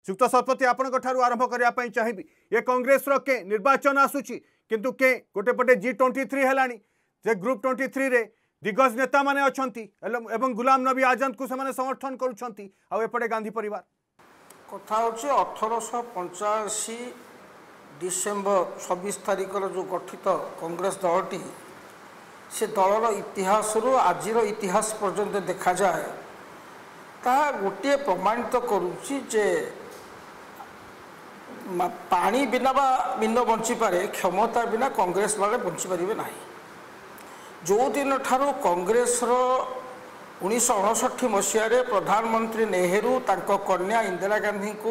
सुक्त शतपथी आपण आरंभ करने चाहिए ये कांग्रेस के निर्वाचन आसूची किंतु के गोटे पटे G23 है जे ग्रुप 23 रे दिग्गज नेता माने अछंती एवं गुलाम नबी आजाद को से समर्थन करुछंती आ एपटे गांधी परिवार कथा होचे 1885 डिसेम्बर 26 तारिख जो गठित कांग्रेस दलटी से दलर इतिहास आज इतिहास पर्यंत देखा जाए ता गोटे प्रमाणित करुच्ची जे पानी बिना बा बिना बंची पारे क्षमता बिना कांग्रेस वाले बंची पारे ना जो दिन ठारू कांग्रेस 1959 मसीह प्रधानमंत्री नेहरू तांको कन्या इंदिरा गांधी को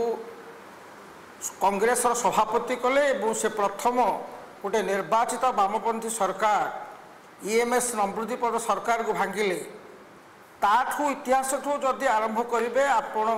कांग्रेस सभापति कले से प्रथम गोटे निर्वाचित वामपंथी सरकार ईएमएस नमृतिपद सरकार को भांगिले ताठू इतिहास जदि आरंभ करेंगे आपण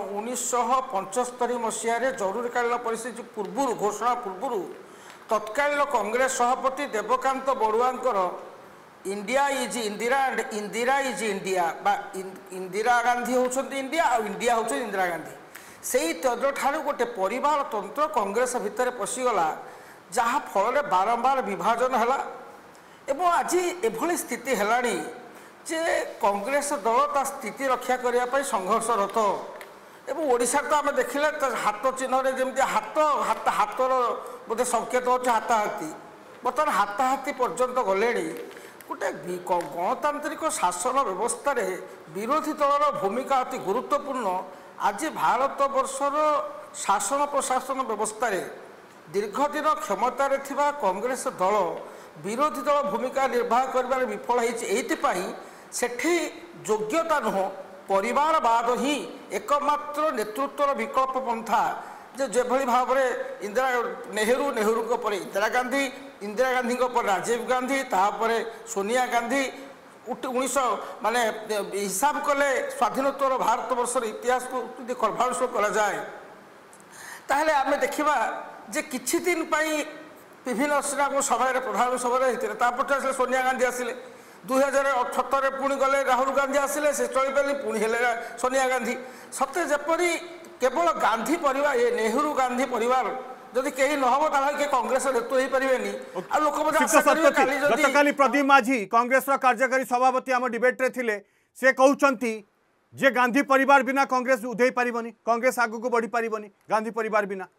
1975 मसीह जरूरीकालीन परिस्थिति पूर्व घोषणा पूर्व तत्कालीन कांग्रेस सभापति देवकांत बड़ुआंकर India is Indira and Indira is India बा इंदिरा गांधी होउछंती इंडिया और इंडिया होउछ इंदिरा गांधी से तद ठारू गोटे परिवार तंत्र कांग्रेस भितर पशिगला जहाँ फल बारंबार विभाजन है एवं आज एभली स्थिति है जे कांग्रेस दल ता स्थिति रक्षा करने संघर्षरत एवं ओडिशा तो आम देखिले हाथ चिन्ह जमी हाथ हाथ हाथर बोधे संकेत अच्छे हाथाहाती बर्तमान हाथाहाती पर्यंत गले गोटे गणतांत्रिक शासन व्यवस्था विरोधी दलर भूमिका अति गुरुत्वपूर्ण आज भारत वर्षर शासन प्रशासन व्यवस्था दीर्घ दिन क्षमतार थिबा कांग्रेस दल विरोधी दल भूमिका निर्वाह कर विफल होती सेठी योग्यता नुह परिवारवाद ही एकमात्र नेतृत्वर विकल्प पंथा जे भली भाव में इंदिरा नेहरू पर इंदिरा गांधी पर राजीव गांधी तापर सोनिया गांधी 19 माने हिसाब कले स्वाधीनोत्तर भारत वर्षर इतिहास को कर्भांश करा जाए ताहले आमे देखिबा जे किछि दिन पई विभिन्न सभा प्रधान सभा होते सोनिया गांधी आसिले 2078 पुणी गले राहुल गांधी आसिले से चली पारे पुणी हेले सोनिया गांधी सत्य जपरी केवल गांधी परिवार ये नेहरू गांधी परिवार जदि कहीं नहब ताले कांग्रेस नेतृत्व हो पारेनी आ लोक गतकाली प्रदीप माझी कांग्रेस कार्यकारी सभापति आम डिबेट रे थिले से कहउचंती जे गांधी परिवार बिना कांग्रेस उधे पारिबनी कांग्रेस आगु को बढ़ी पारिबनी गांधी परिवार बिना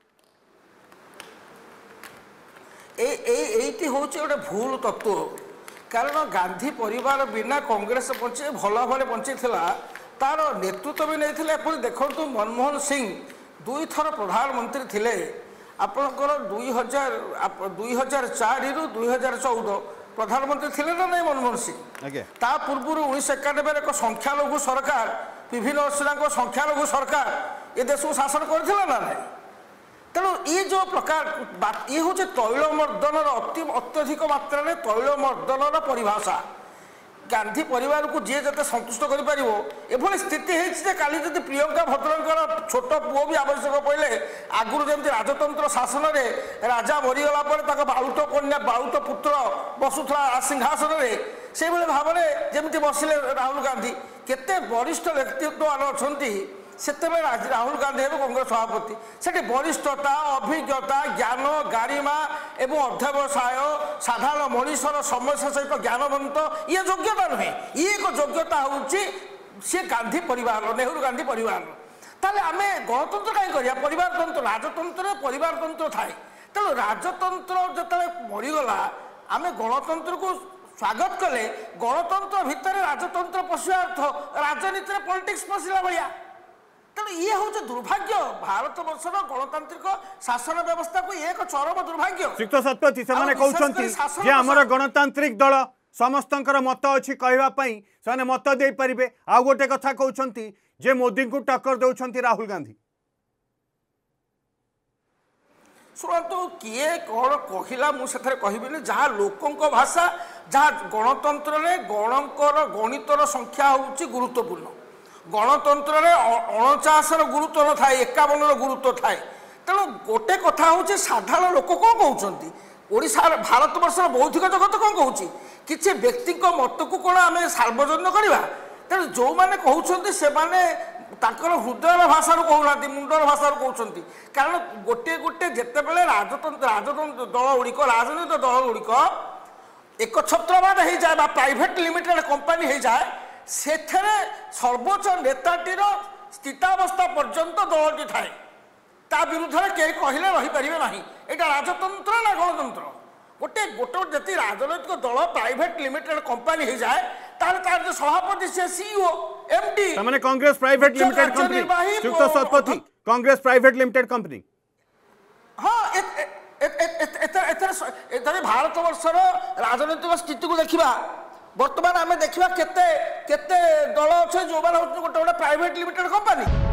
एटी होचे गोटे भूल तत्व कारण गांधी परिवार बिना कांग्रेस बंचे भल भाव बंची तार नेतृत्व भी नहीं देखु मनमोहन सिंह 2 थर प्रधानमंत्री थिले आपणकर 2004 रु 2014 प्रधानमंत्री थिले ना नहीं मनमोहन सिंह ता पूर्व 1991 एक संख्यालघु सरकार विभिन्न संख्यालघु सरकार ये देश को शासन करथिला ना नहीं तेणु ये जो प्रकार ये हूँ तैल मर्दन अत्यधिक मात्रा तैल मर्दन परिभाषा गांधी परिवार को जी जते संतुष्ट कर स्थिति है काली जब प्रियंका भद्रकर छोट पुओ भी आवश्यक पड़े आगुरी जमी राजतंत्र शासन में राजा मरीगला बाउट कन्या बाउट पुत्र बसुला सिंहासन में से भाव में जमी बसिले राहुल गांधी केते वरिष्ठ व्यक्तित्व अच्छा से राहुल गांधी कांग्रेस सभापति से वरिष्ठता अभिज्ञता ज्ञान गारिमा एवं अध्यवसाय साधारण मनीषर समस्या सहित ज्ञानवंत ये योग्यता नुहे ये एक योग्यता हूँ सी गांधी परिवार नेहरू गांधी परिवार ताले आम गणतंत्र कहीं करिया परिवार तंत्र राजतंत्र परिवार तंत्र थाए तेणु राजतंत्र जो मरीगला आम गणतंत्र को स्वागत कले गणतंत्र भितर राजतंत्र पशिया अर्थ राजनीति पॉलिटिक्स पशिला भाया तेणु ये हूँ दुर्भाग्य भारत वर्षर गणतांत्रिक शासन व्यवस्था को एक चरम दुर्भाग्य सुक्त शतपथी से कहते आमर गणतांत्रिक दल समस्तंकर मत अच्छी कहवाई से मत दे पारे आउ गोटे कथा कहते जे मोदी को टक्कर दौरान राहुल गांधी शुणु किए कौन कहला मुझे कहबी जहाँ लोकों भाषा जहाँ गणतंत्र गणकर गणितर संख्या हूँ गुरुत्वपूर्ण गणतंत्र 49 गुरुत्व न थाए 51 गुरुत्व थाए तेणु गोटे कथा हूँ साधारण लोक कौन कहते ओडिशा भारत वर्षर बौद्धिक जगत कौन कहूँ किसी व्यक्ति मत को कौन आम सार्वजनिक करवा तेणु जो मैंने कहते ତାଙ୍କର ହୃଦୟର ଭାଷାରୁ କହୁନାହାନ୍ତି, ମୁଣ୍ଡର ଭାଷାରୁ କହୁଛନ୍ତି। କାରଣ ଗୋଟିଏ ଗୋଟିଏ ଯେତେବେଳେ ରାଜତନ୍ତ୍ର ଦଳଗୁଡ଼ିକ ରାଜନୈତିକ ଦଳଗୁଡ଼ିକ एकछत्रवाद हो जाए प्राइवेट लिमिटेड कंपनी हो जाए से सर्वोच्च नेताटीर स्थितावस्था पर्यंत दलटी थाए ता विरुद्ध में कई कहले रहीपर ना यहाँ राजतंत्र ना गणतंत्र गोटे गोटे जी राजनैतिक दल प्राइवेट लिमिटेड कंपनी हो जाए तार जो सभापति से सीईओ एमडी माने कांग्रेस प्राइवेट लिमिटेड कंपनी युक्त सभापति कांग्रेस प्राइवेट लिमिटेड कंपनी हाँ भारत वर्षर राजनैतिक स्थिति को देखा बर्तमान आम देखा केते दल अच्छे जो गोटे गोटे प्राइवेट लिमिटेड कंपनी।